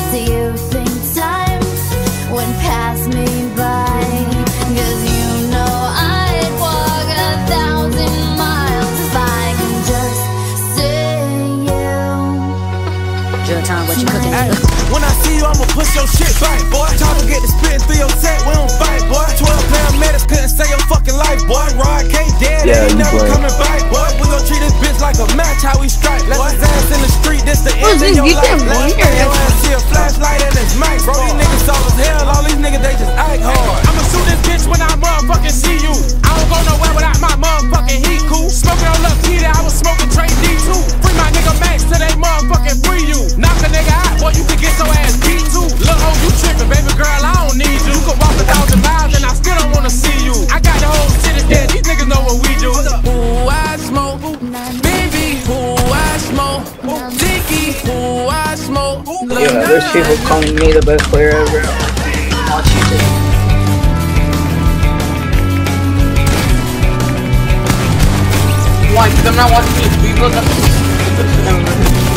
Do you think time went past me by? 'Cause you know I'd walk 1,000 miles if I can just see you. Drill time, what you cooking? Ay, when I see you, I'ma push your shit back, boy. Chopper get the spitting through your set, we don't fight, boy. 12 paramedics couldn't save your fucking life, boy. Rod can't dead, Yeah, ain't you never play. coming back, boy. We gon' treat this bitch like a match, how we strike. Left his ass in the street, this the end of your life. Last thing your ass see a flashlight and it's Mike. Bro, these niggas soft as hell, all these niggas, they just act hard. I'ma shoot this bitch when I motherfucking see you. I don't go nowhere without my motherfucking heat, cool. Smoking on Lil Peter, I was smoking Trey D2. Free my nigga Max till they motherfucking free you. Knock a nigga out, boy, you can get your ass beat too. Lil' hoe, you trippin', baby girl, I don't need you. You can walk 1,000 miles and I still don't wanna see you. I got the whole city dead, these niggas know what we do. Ooh, I smoke, baby, ooh, I smoke, Dicky, ooh, I smoke. Yeah, there's people calling me the best player ever. Watch you. Why? Because I'm not watching these people.